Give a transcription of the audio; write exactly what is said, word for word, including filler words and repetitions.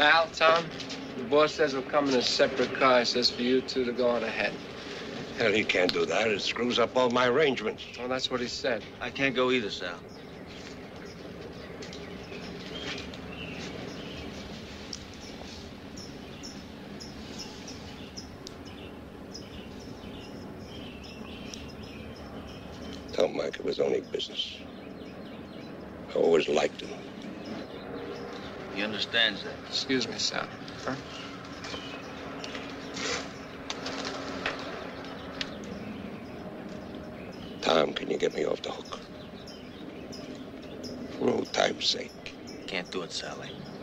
Sal, Tom, the boss says we'll come in a separate car. He says for you two to go on ahead. Hell, he can't do that. It screws up all my arrangements. Well, that's what he said. I can't go either, Sal. Tell Mike it was only business. I always liked him. He understands that. Excuse me, Sal. Huh? Tom, can you get me off the hook? For old time's sake. Can't do it, Sally.